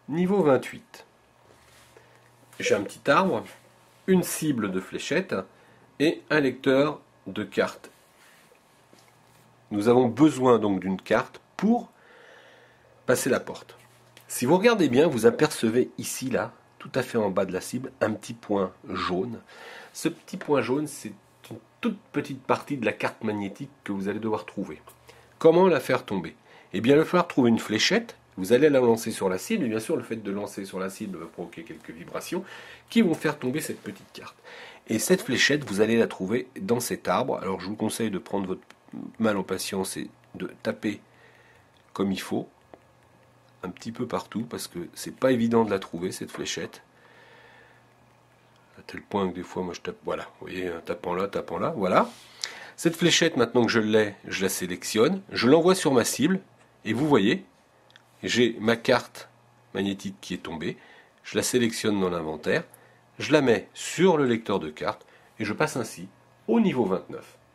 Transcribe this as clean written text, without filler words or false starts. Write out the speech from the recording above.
Niveau 28. J'ai un petit arbre, une cible de fléchettes et un lecteur de cartes. Nous avons besoin donc d'une carte pour passer la porte. Si vous regardez bien, vous apercevez ici, là, tout à fait en bas de la cible, un petit point jaune. Ce petit point jaune, c'est une toute petite partie de la carte magnétique que vous allez devoir trouver. Comment la faire tomber? Eh bien, il va falloir trouver une fléchette. Vous allez la lancer sur la cible, et bien sûr, le fait de lancer sur la cible va provoquer quelques vibrations qui vont faire tomber cette petite carte. Et cette fléchette, vous allez la trouver dans cet arbre. Alors, je vous conseille de prendre votre mal en patience et de taper comme il faut, un petit peu partout, parce que c'est pas évident de la trouver, cette fléchette. À tel point que des fois, moi, je tape, voilà, vous voyez, tapant là, voilà. Cette fléchette, maintenant que je l'ai, je la sélectionne, je l'envoie sur ma cible, et vous voyez, j'ai ma carte magnétique qui est tombée, je la sélectionne dans l'inventaire, je la mets sur le lecteur de cartes, et je passe ainsi au niveau 29.